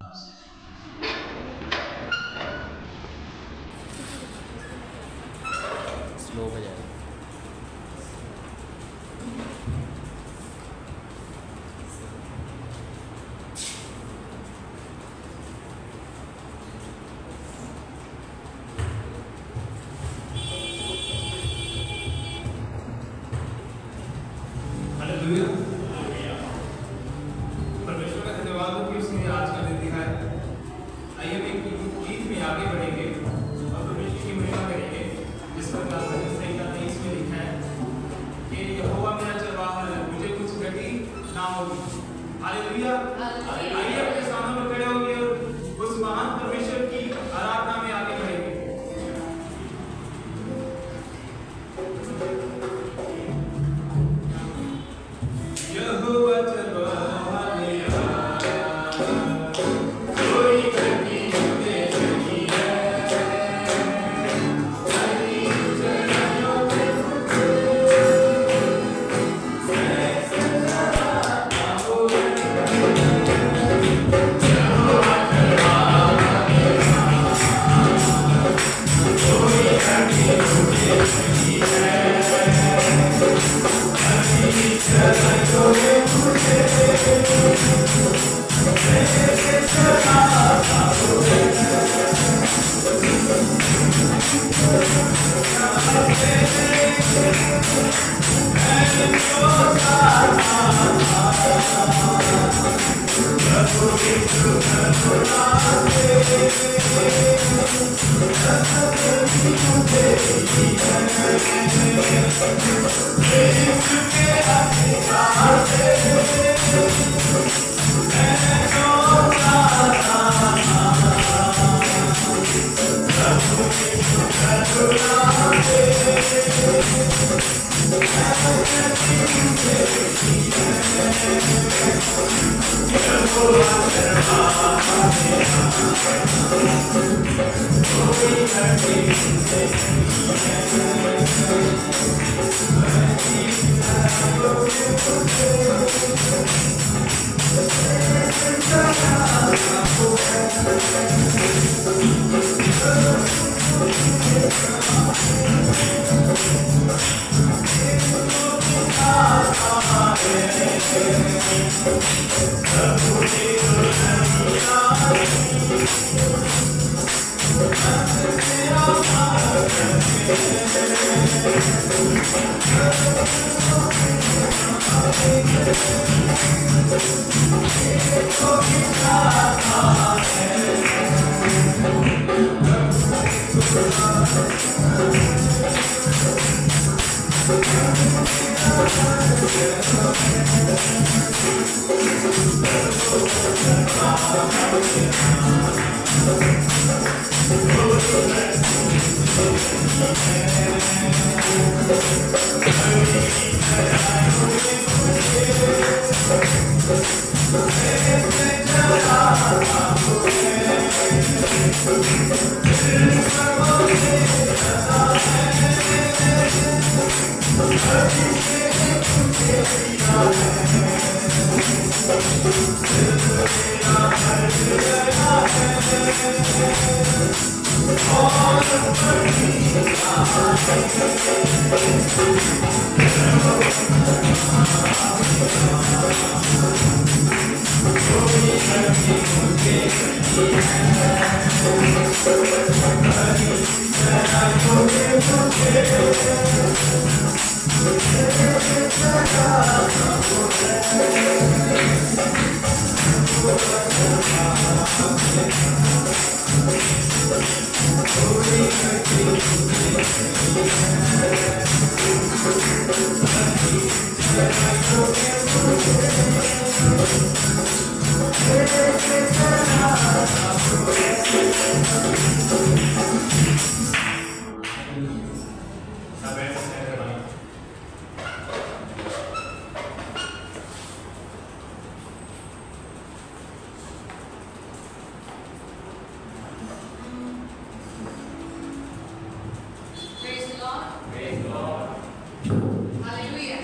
Slow हो जाएगा। परमेश्वर का धन्यवाद हो कि उसने आज का दिन दिखाया। आइए हम एक गीत में आगे बढ़ेंगे और परमेश्वर की महिमा करेंगे, जिस पर भजन संहिता 23 में लिखा है कि यहोवा मेरा चरवाहा है, मुझे कुछ घटी ना होगी। हालेलुया। आइए अपने स्थानों पर खड़े होंगे और उस महान परमेश्वर की आराधना में आगे बढ़ेंगे। यहोवा चरवाहा मेरा, कोई कमी मुझे नहीं है। हरी चराइयों में मैं सदा आऊँगा। यहोवा चरवाहा मेरा, कोई कमी मुझे नहीं है। हरी चराइयों में मुझे मैं सदा आऊँगा।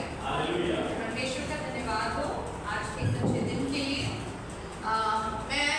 परमेश्वर का धन्यवाद हो आज के एक अच्छे दिन के लिए। मैं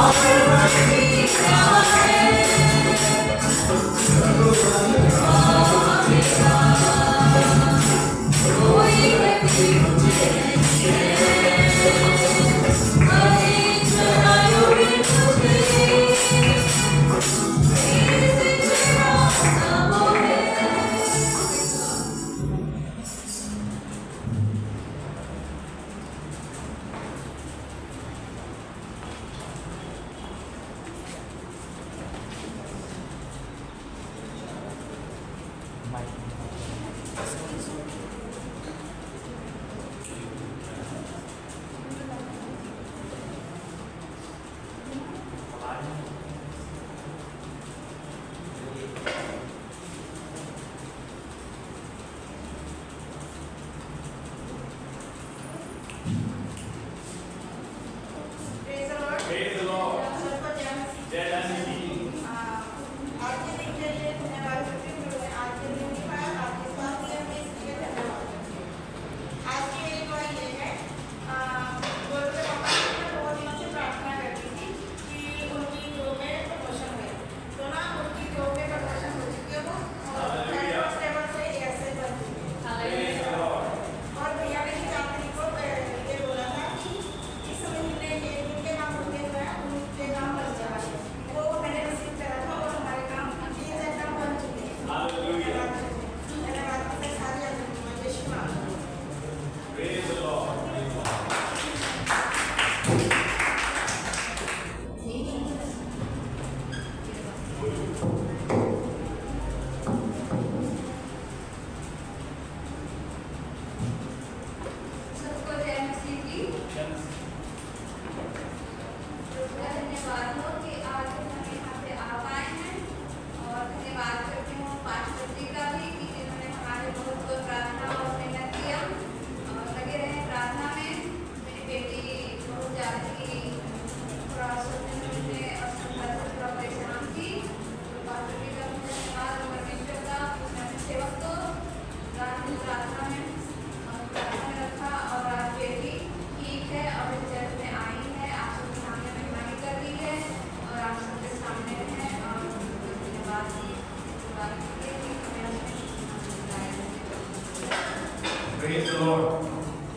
Praise the Lord.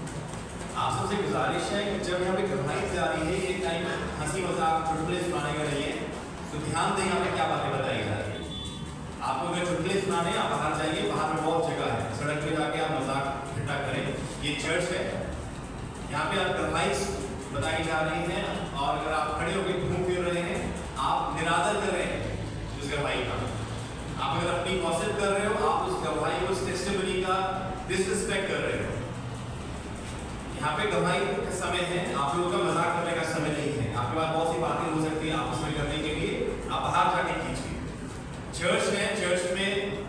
आप सबसे गुजारिश है कि जब यहाँ पे गवाही जा रही है, एक टाइम हंसी मजाक चुटकुले सुनाने का नहीं है, तो ध्यान दें यहाँ पे क्या बातें बताई जा रही है। आपको अगर चुटकुले सुनाने आप बाहर जाइए, बाहर में बहुत जगह है, सड़क पे जाके आप मजाक इकट्ठा करें। ये चर्च है, यहाँ पे आप गवाही बताई जा रही है, और अगर आप खड़े होकर घूम फिर रहे हैं, आप निरादर कर रहे हैं उस गवाही का। आप अगर अपनी गॉसिप कर रहे हो, आप उस गवाही उस टेस्टिमनी का डिसरिस्पेक्ट कर रहे हो। यहाँ पे गवाही का समय है, आप लोगों का मजाक करने का समय नहीं है। आपके पास बहुत सी बातें हो सकती है आपस में करने के लिए, आप बाहर जाके कीजिए। चर्च है, चर्च में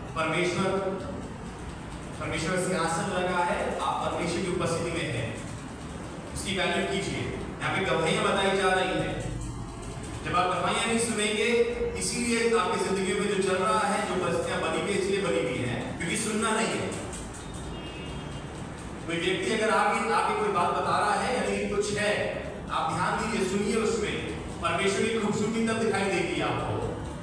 परमेश्वर सिंहासन लगा है, आप परमेश्वर की उपस्थिति में हैं, उसकी वैल्यू कीजिए। यहाँ पे गवाहियां बताई जा रही हैं। जब आप गवाहियां नहीं सुनेंगे, इसीलिए आपकी जिंदगी में जो चल रहा है, जो परिस्थितियां बनी हुई, इसलिए बनी हुई है क्योंकि सुनना नहीं है। कोई व्यक्ति अगर आगे कोई बात बता रहा है यानी कुछ है, आप ध्यान दीजिए, सुनिए, उसमें परमेश्वर की खूबसूरती तब दिखाई देगी आपको।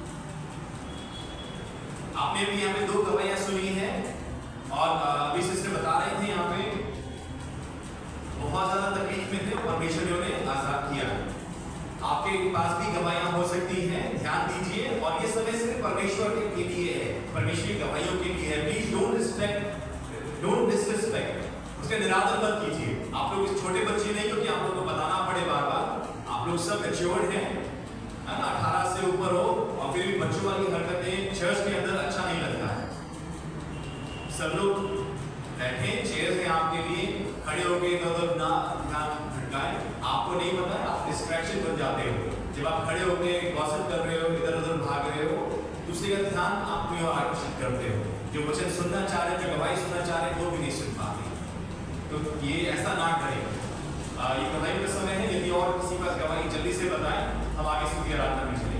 आपने भी यहाँ पे 2 गवाहियां सुनी है, और अभी सिस्टर बता रहे थे यहाँ पे बहुत ज्यादा तकलीफ में थे, परमेश्वर ने उन्हें आजाद किया। आपके पास भी गवाहियां हो सकती हैं, ध्यान दीजिए। और ये समय सिर्फ परमेश्वर के लिए है, परमेश्वर की गवाहियों के लिए है। प्लीज डोंट डिसरिस्पेक्ट, उसका निरादर मत कीजिए। आप लोग छोटे बच्चे नहीं हो कि आप लोगों को बताना पड़े बार बार। आप लोग सब मैच्योर्ड हैं, है ना, 18 से ऊपर हो, और फिर भी बच्चों वाली हरकतें चर्च के अंदर अच्छा नहीं लगता है। सब लोग बैठे, चेयर है आपके लिए, खड़े होके इधर ना ध्यान भटकाएं। आपको नहीं पता, आप डिस्ट्रैक्शन बन जाते हो। जब आप खड़े होके गॉसिप कर रहे हो, इधर उधर भाग रहे हो, दूसरे का ध्यान आप कोई और आकर्षित करते हो। जो वचन सुनना चाह रहे, जो गवाही सुनना चाह रहे, वो भी नहीं सुन पाते। तो ये ऐसा ना करें। ये गवाही का समय है, यदि और किसी पास गवाही जल्दी से बताएं, हम आगे स्तुति आराधना में चलेंगे।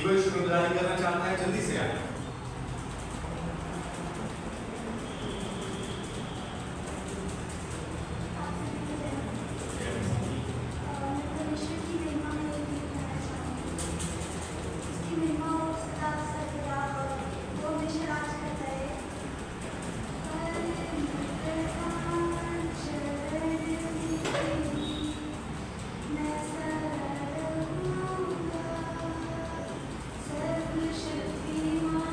कोई शुक्रगुजारी करना चाहता है जल्दी से आए। सर्वशक्तिमान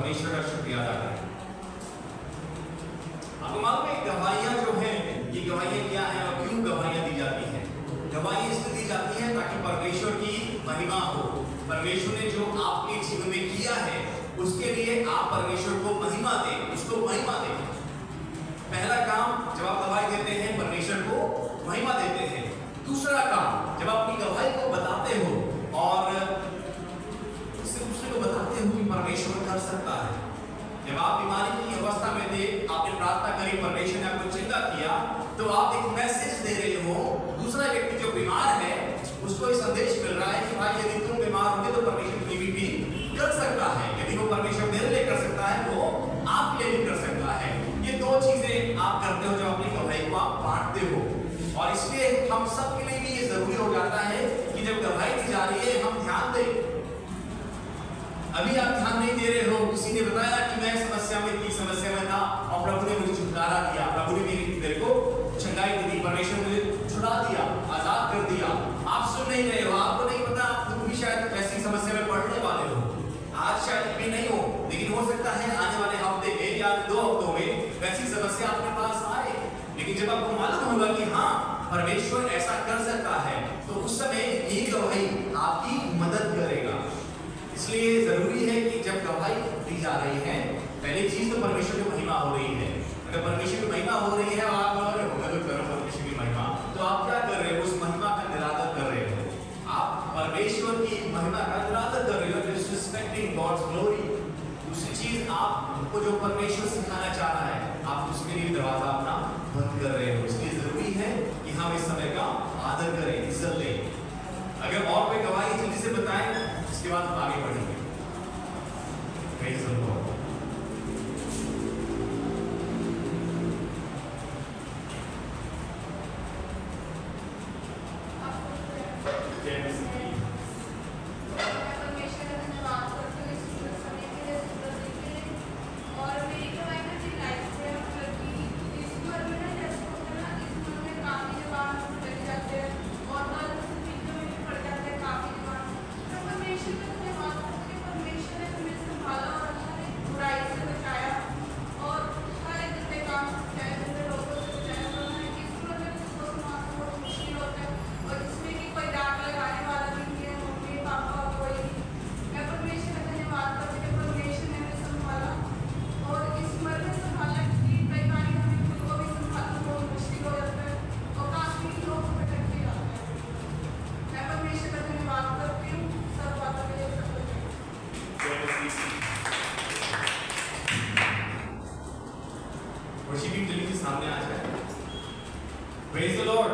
परमेश्वर का शुक्रिया अदा करें। आपको मालूम है गवाहियां जो हैं, ये गवाहियां क्या है और क्यों गवाहियां दी जाती हैं? गवाही इसलिए दी जाती है ताकि परमेश्वर की महिमा हो। परमेश्वर ने जो आपके जीवन में किया है उसके लिए आप परमेश्वर को महिमा दें, उसको महिमा दें। पहला काम जब आप गवाही देते हैं परमेश्वर को महिमा देते हैं। दूसरा काम जब आप अपनी गवाही को बताते हो और उससे दूसरे को बताते हो कि परमेश्वर कर सकता है। जब आप बीमारी की अवस्था में थे, आपने प्रार्थना करी, परमेश्वर ने आपको चंगा किया, तो आप एक मैसेज दे रहे हो। दूसरा व्यक्ति जो बीमार है उसको ये संदेश मिल रहा है कि भाई यदि तुम बीमार होगे तो परमेश्वर तुम्हें भी कर सकता है। यदि वो परमेश्वर मेरे लिए कर सकता है तो आपके लिए भी कर सकता है। ये दो चीजें आप करते हो जब अपनी गवाही को आप बांटते हो। और इसलिए हम सब के लिए भी ये जरूरी हो जाता है कि जब गवाही दी जा रही है हम ध्यान दें। अभी आप ध्यान नहीं दे रहे हो, किसी ने बताया कि मैं समस्या में था और प्रभु ने मुझे छुटकारा दिया, प्रभु ने मेरे को चंगाई दी, परमेश्वर ने मुझे छुड़ा दिया, आजाद कर दिया। आप सुन नहीं रहे हो, आपको नहीं पता, तुम भी शायद ऐसी समस्या में पड़ने वाले हो। आज शायद भी नहीं हो, लेकिन हो सकता है आने वाले हफ्ते में या 2 हफ्तों में वैसी समस्या आपके पास आए। लेकिन जब आपको मालूम होगा कि हाँ परमेश्वर ऐसा कर सकता है, तो उस समय ये गवाही आपकी मदद करेगा। इसलिए जरूरी है कि जब गवाही दी जा रही है, पहली चीज तो परमेश्वर की महिमा हो रही है। अगर परमेश्वर की महिमा हो रही है और आप बोल रहे हो मैं तो कर रहा हूं परमेश्वर की महिमा, तो आप क्या कर रहे हो? उस महिमा का निरादर कर रहे हो। आप परमेश्वर की महिमा का निरादर कर रहे हो, डिसरिस्पेक्टिंग गॉड्स ग्लोरी। दूसरी चीज आपको जो परमेश्वर सिखाना चाह रहा है, आप उसके लिए दरवाजा अपना बंद कर रहे हो। इसलिए जरूरी है कि हम इस समय का आदर करें, इज्जत दें। अगर और कोई गवाही जल्दी से बताएं, इसके बाद हम आगे बढ़ेंगे। Praise the Lord. Praise the Lord.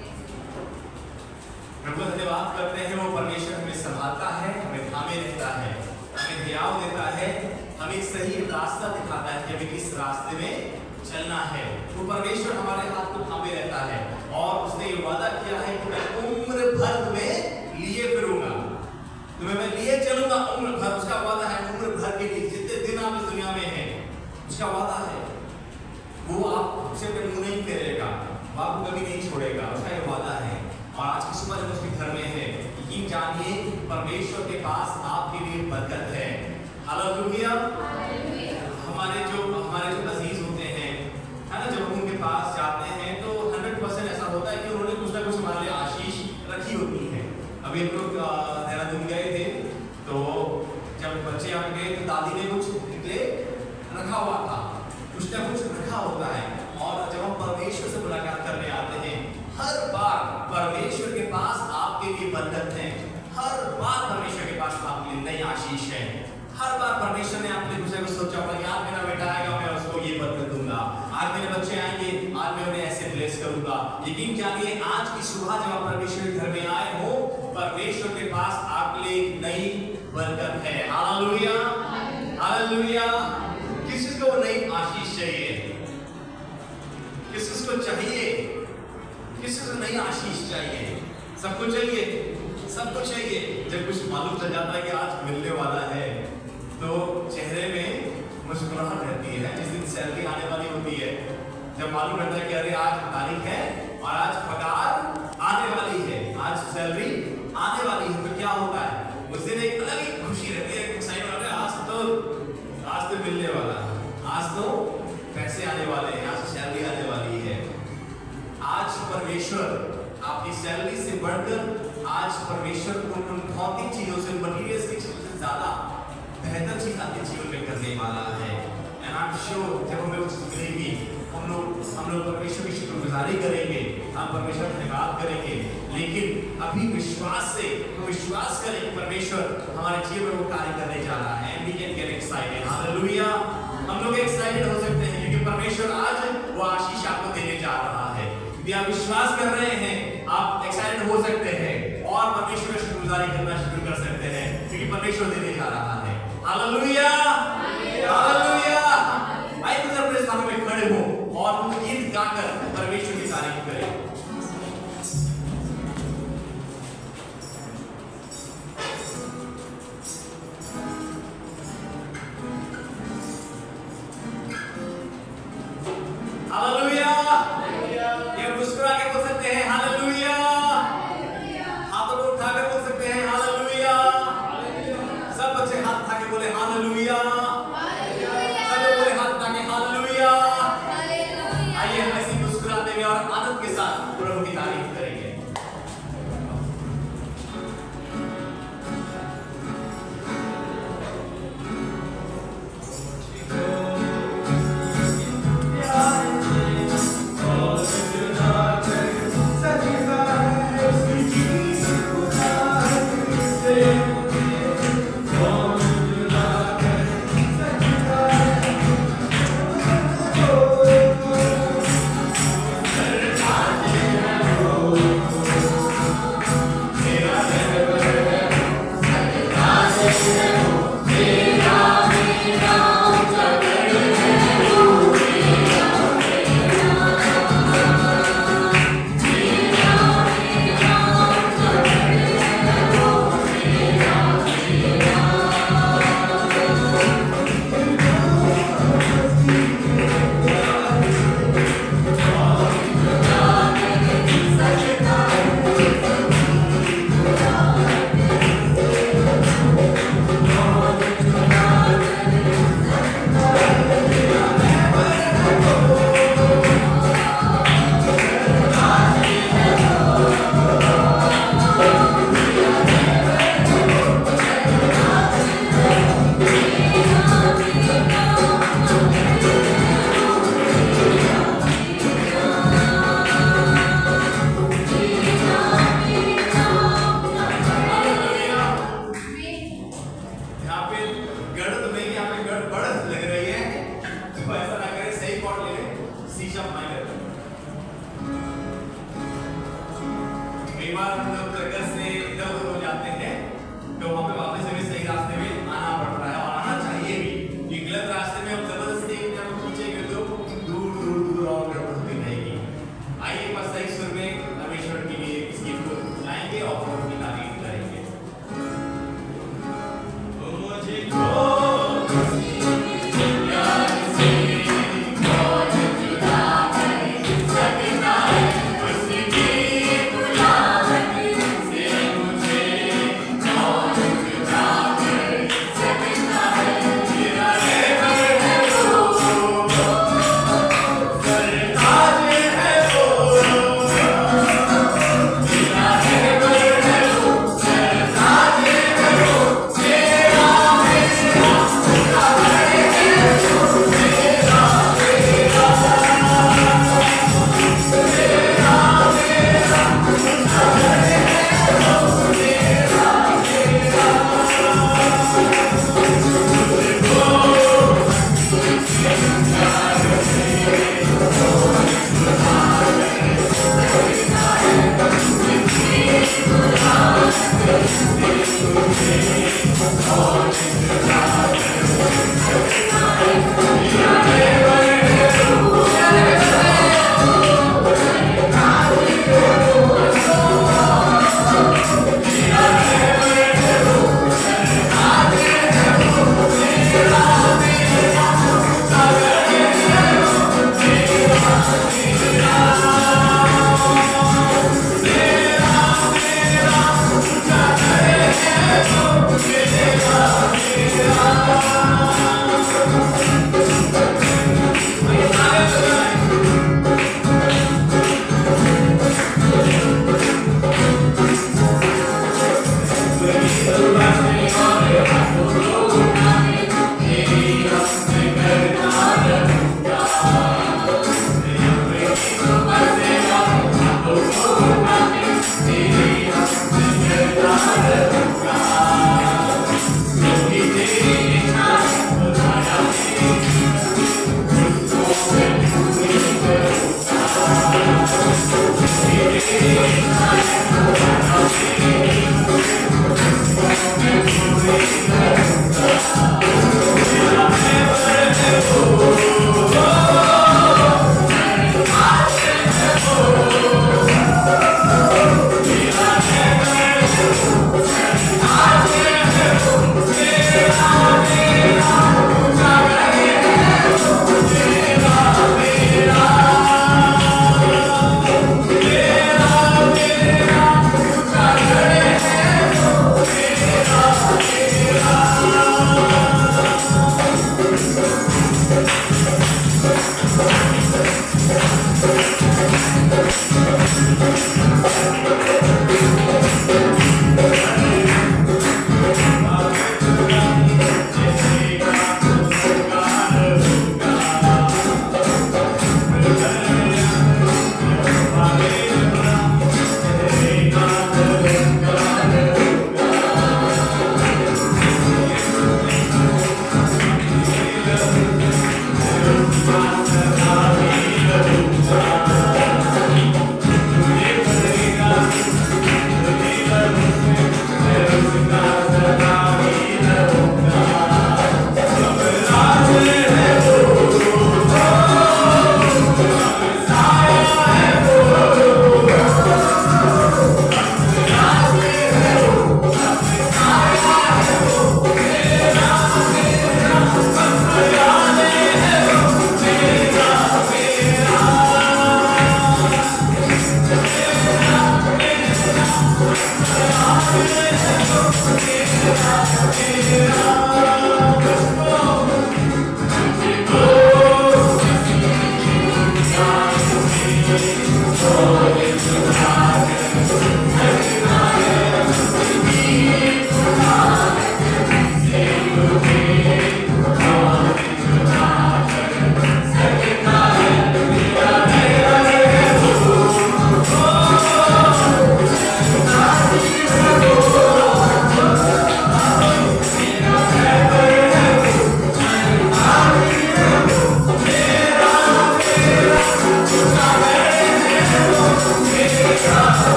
प्रभु धन्यवाद करते हैं, वो परमेश्वर हमें संभालता है, हमें थामे रहता है, हमें हियाव देता है, हमें सही रास्ता दिखाता है कि हमें किस रास्ते में चलना है। वो परमेश्वर हमारे हाथ को थामे रहता है और उसने ये वादा किया है कि मैं उम्र भर तुम्हें लिए फिरूंगा, तुम्हें मैं लिए चलूंगा उम्र भर। उसका वादा है उम्र भर के लिए, जितने दिन आप इस दुनिया में हैं उसका वादा है। वो आपसे कभी मुंह नहीं फेरेगा, वो आपको कभी नहीं छोड़ेगा, उसका ये वादा है। और आज की सुबह जब उसके घर में है, ये जानिए परमेश्वर के पास आपके लिए बरकत है। हालेलुया। हमारे जो अजीज होते हैं, है ना, जब हम उनके पास जाते हैं तो 100% ऐसा होता है कि उन्होंने कुछ ना कुछ हमारे लिए आशीष रखी होती है। अभी हम लोग देहरादून गए थे, तो जब बच्चे यहाँ गए तो दादी ने कुछ निकले रखा हुआ था, कुछ ना कुछ रखा होता है। और जब हम परमेश्वर से मुलाकात करने आते हैं, हर बार परमेश्वर के पास आपके लिए बरकत है, हर बार परमेश्वर के पास आपके लिए नई आशीष है। हर बार परमेश्वर ने आपके लिए कुछ सोचा होगा कि आज मेरा बेटा आएगा, मैं उसको ये बरकत दूंगा, आज मेरे बच्चे आएंगे, आज मैं उन्हें ऐसे ब्लेस करूंगा। यकीन जानिए आज की सुबह जब आप परमेश्वर के घर में आए हो, परमेश्वर के पास आपके लिए नई बरकत है। Hallelujah, hallelujah. किस चीज को नई आशीष चाहिए? किस चीज को चाहिए? किस चीज को नई आशीष चाहिए? सबको चाहिए, सबको चाहिए। जब कुछ मालूम चल जाता है कि आज मिलने वाला है, तो चेहरे में मुस्कुराहट रहती है। जिस दिन सैलरी आने वाली होती है, जब मालूम रहता है कि अरे आज तारीख है और आज पगार आने वाली है, आज सैलरी आने वाली है, तो क्या होता है? उस दिन एक अलग ही खुशी रहती है। आज आज तो मिलने वाला है, आज तो पैसे आने वाले हैं, आज सैलरी आने वाली है। आज परमेश्वर आपकी सैलरी से बढ़कर आज परमेश्वर उन भौतिक चीजों से, मटीरियलिस्टिक चीजों से ज्यादा बेहतर चीज आपके जीवन में करने वाला है। एंड आई एम श्योर जब हमें वो चीज मिलेगी, हम लोग परमेश्वर की शुक्रगुजारी करेंगे, हम परमेश्वर का धन्यवाद करेंगे। लेकिन अभी विश्वास से विश्वास करें कि परमेश्वर हमारे जीवन में वो कार्य करने जा रहा है। We can get excited. Hallelujah. हम लोग एक्साइटेड हो सकते हैं क्योंकि परमेश्वर आज वो आशीष आपको देने जा रहा है। यदि आप विश्वास कर रहे हैं, आप एक्साइटेड हो सकते हैं और परमेश्वर की शुक्रगुजारी करना शुरू कर सकते हैं क्योंकि परमेश्वर देने जा रहा है। Hallelujah, hallelujah. आइए तो अपने सामने में खड़े हो और हम गीत गाकर परमेश्वर की तारीफ करें। हालेलुया। ये मुस्कुरा के बोल सकते हैं हालेलुया। हाथों को उठा के बोल सकते हैं हालेलुया। सब बच्चे हाथ उठा के बोले हालेलुया। सब बोले हाथ उठा के हालेलुया। आइए हम ऐसे मुस्कुराते हुए और आनंद के साथ प्रभु की तारीफ करेंगे। Yeah.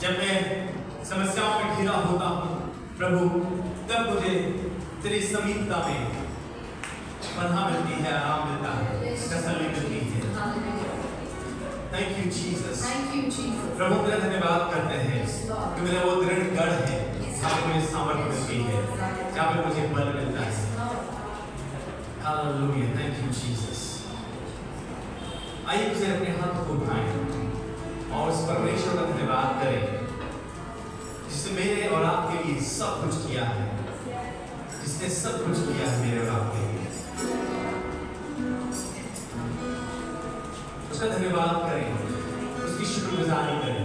जब मैं समस्याओं में घिरा होता हूँ प्रभु, तब मुझे तेरी समीपता में पनाह मिलती है, आराम मिलता है, तसल्ली मिलती है। Thank you Jesus। प्रभु तेरा धन्यवाद करते हैं कि मेरा वो दृढ़ गढ़ है जहाँ पे मुझे सामर्थ्य मिलती है, जहाँ पे मुझे बल मिलता है। Hallelujah। Thank you Jesus। आइए उसे अपने हाथों को उठाएं और उस परमेश्वर का धन्यवाद करें जिसने मेरे और आपके लिए सब कुछ किया है, जिसने सब कुछ किया है मेरे और आपके लिए। उसका धन्यवाद करें, उसकी शुक्रगुजारी करें।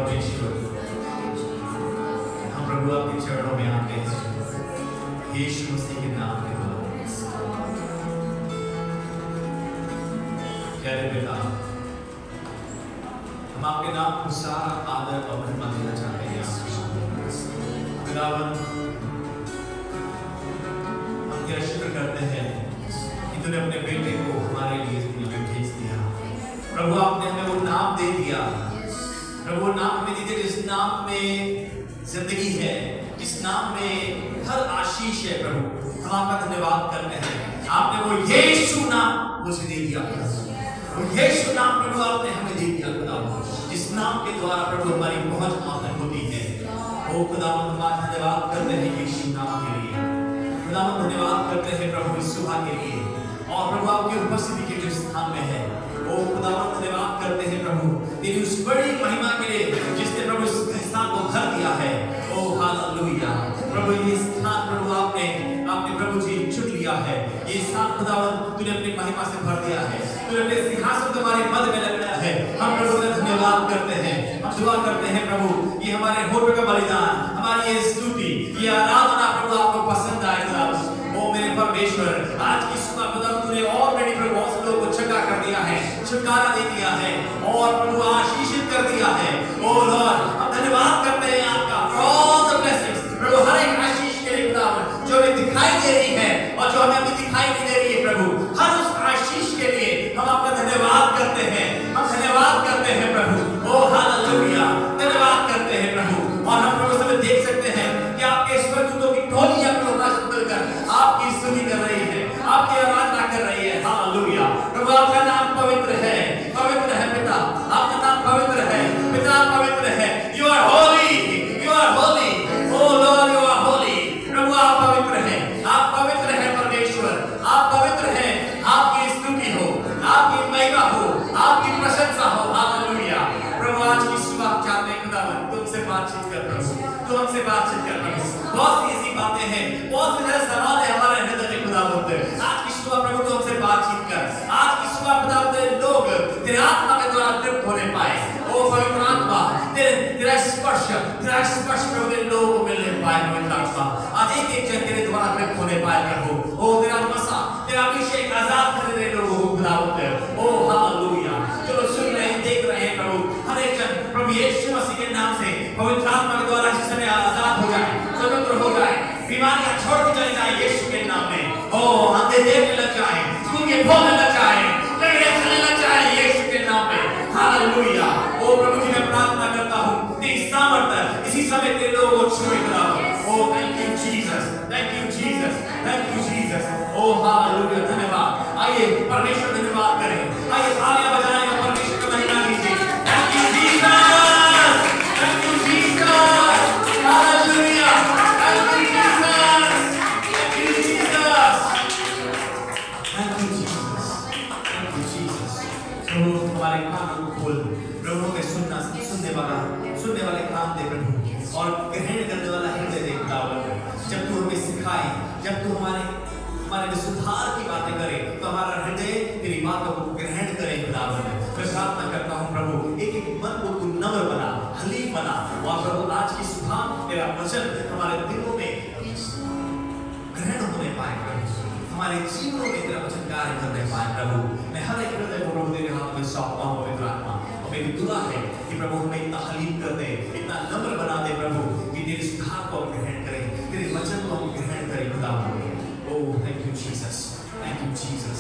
परमेश्वर, हम प्रभु आपके चरणों में आते हैं यीशु मसीह के नाम के द्वारा। प्यारे पिता, हम आपके नाम को सारा आदर और महिमा देना चाहते हैं। खुदावन, हम तेरा शुक्र करते हैं कि तूने अपने बेटे को हमारे लिए दुनिया में भेज दिया। प्रभु, आपने हमें वो नाम दे दिया, प्रभु वो नाम हमें दे दिया जिस नाम में जिंदगी है, जिस नाम में हर आशीष है। प्रभु, हम आपका धन्यवाद करते हैं, आपने वो यीशु नाम मुझे दे दिया। वो यीशु नाम प्रभु आपने हमें दे दिया खुदावन, जिस नाम के द्वारा प्रभु हमारी पहुंच आसान होती है। ओ खुदावन, हम धन्यवाद करते हैं यीशु नाम के लिए। खुदावन, धन्यवाद करते हैं प्रभु इस सुबह के लिए, और प्रभु आपकी उपस्थिति के जो स्थान में है। ओ खुदावन, धन्यवाद करते हैं प्रभु तेरी उस बड़ी महिमा के लिए जिसने प्रभु इस स्थान को भर दिया है। ओ हालेलुया प्रभु, ये स्थान प्रभु आपने प्रभु जी चुन लिया है। ये स्थान खुदावन तूने अपनी महिमा से भर दिया है, तूने अपने सिंहासन तुम्हारे मध्य में लगाया है। हम प्रभु का धन्यवाद करते हैं, हम दुआ करते हैं प्रभु ये हमारे होठ का बलिदान, हमारी ये स्तुति, ये आराधना प्रभु आपको पसंद आए। ओ मेरे परमेश्वर, आज की सुबह खुदावन तूने ऑलरेडी प्रभु बहुत से लोगों को चंगा कर दिया है, छुटकारा दे दिया है, और प्रभु आशीषित कर दिया है। ओ लॉर्ड, हम धन्यवाद करते हैं आपका ऑल द ब्लेसिंग्स प्रभु, हर एक आशीष के लिए खुदावन जो हमें दिखाई दे रही है और जो हमें अभी दिखाई नहीं दे रही है। प्रभु, हर उस आशीष के लिए हम आपका धन्यवाद करते हैं, हम धन्यवाद करते हैं प्रभु। ओ हालेलुया, धन्यवाद करते हैं प्रभु। और हम प्रभु समय देख सकते हैं कि आपके स्वर्गदूतों की टोली अपने आकाश में मिलकर आपकी स्तुति कर रही है, आपकी आराधना कर रही है। हालेलुया प्रभु, आपका नाम पवित्र है, पवित्र है पिता, आपका नाम पवित्र है पिता, पवित्र है। You are holy, you are holy, oh Lord you are holy. प्रभु आप पवित्र हैं, आप पवित्र हैं परमेश्वर, आप पवित्र हैं। आपकी स्तुति हो, आपकी महिमा हो, आपकी प्रशंसा हो। हालेलुया प्रभु, आज की सुबह चाहते हैं खुदावन तुमसे बातचीत कर प्रभु, तू हमसे बातचीत कर प्रभु। बहुत सी ऐसी बातें हैं, बहुत से सवाल है हमारे हृदय में खुदावन। आज की सुबह प्रभु तू हमसे बातचीत कर। आज की सुबह खुदावन लोग तेरे आत्मा के द्वारा तृप्त होने पाए। ओ पवित्र आत्मा, तेरा स्पर्श प्रभु तेरे लोगों को मिलने पाए। पवित्र आत्मा, आज एक एक जन तेरे द्वारा तृप्त होने पाए प्रभु। ओ तेरा मसा, तेरा अभिषेक आजाद कर दे लोगों को खुदावन। ओ हालेलुया, चलो सुन रहे हैं, देख रहे हैं प्रभु, हर एक जन प्रभु यीशु मसीह के नाम से पवित्र आत्मा के द्वारा इस समय आजाद हो जाए, स्वतंत्र हो जाए, बीमारियां छोड़ के चली जाए यीशु के नाम में। ओ अंधे देखने लग जाए, गूंगे बोलने लग जाए, लंगड़े चलने लग जाए यीशु के नाम में। हालेलुया ओ प्रभु जी, मैं प्रार्थना करता हूं तेरी सामर्थ्य इसी समय तेरे लोगों को छुए खुदावन। Oh thank you Jesus, thank you Jesus, thank you Jesus. Oh hallelujah, धन्यवाद। आइए परमेश्वर धन्यवाद करें, आइए तालियां बजाएं और परमेश्वर को महिमा दीजिए। Thank you Jesus, thank you Jesus, hallelujah, thank you Jesus, thank you Jesus, thank you Jesus, thank you Jesus. प्रभु हमारे कानों को खोल प्रभु, में सुनने वाले कान दे प्रभु, और ग्रहण करने वाला हृदय दे खुदावन। जब तू हमें सिखाए, जब तू हमारे में सुधार की बातें करे, तो हमारा हृदय तेरी बातों को ग्रहण करे खुदावन। मैं प्रार्थना करता हूँ प्रभु, एक एक मन को तू नम्र बना, हलीम बना, और प्रभु आज की सुबह तेरा वचन हमारे दिलों में ग्रहण होने पाए प्रभु, हमारे जीवनों में तेरा वचन कार्य करने पाए प्रभु। मैं हर एक हृदय को प्रभु तेरे हाथ में सौंपता हूँ पवित्र आत्मा। और मेरी दुआ है कि प्रभु हमें इतना हलीम कर दे, इतना नम्र बना दे प्रभु, कि तेरे सुधार को हम ग्रहण करें, तेरे वचन को हम ग्रहण करें खुदावन। Oh, thank you Jesus, thank you Jesus।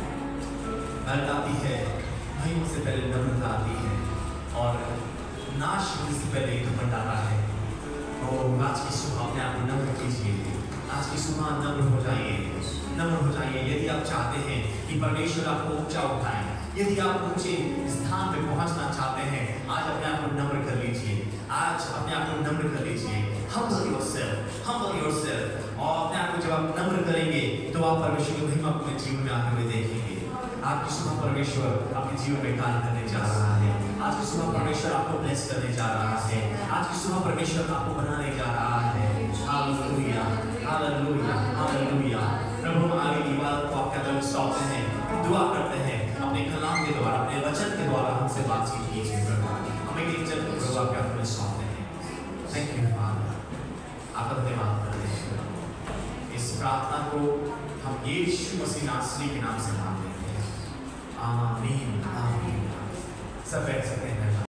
दर्द आती है, महिमा से पहले नम्रता आती है, और नाश होने से पहले घमंड आता है। और आज की सुबह अपने आप को नम्र कीजिए, आज की सुबह नम्र हो जाइए, नम्र हो जाइए। यदि आप चाहते हैं कि परमेश्वर आपको ऊंचा उठाए, यदि आप ऊंचे स्थान पे पहुंचना चाहते हैं, आज अपने आप को नम्र कर लीजिए, आज अपने आप को नम्र कर लीजिए। Humble yourself, humble yourself। और अपने आप को जब आप नम्र करेंगे तो आप परमेश्वर की महिमा अपने जीवन में आगे हुए देखेंगे। आपकी सुबह परमेश्वर आपके जीवन में कार्य करने जा रहा है। आज की सुबह परमेश्वर आपको ब्लेस करने जा रहा है। आज की सुबह परमेश्वर आपको बनाने जा रहा है। Hallelujah, hallelujah, hallelujah. प्रभु हम आगे की बात को आपके हाथों में सौंपते हैं, दुआ करते हैं, अपने कलाम के द्वारा, अपने वचन के द्वारा हमसे बातचीत कीजिए प्रभु। हमें इज्जत प्रभु आपके हाथ में सौंपते हैं। थैंक यू फादर, आपका धन्यवाद करते हैं। इस प्रार्थना को हम यीशु मसीह नासरी के नाम से मांगते हैं। आमीन आमीन। सब बैठ सकते हैं।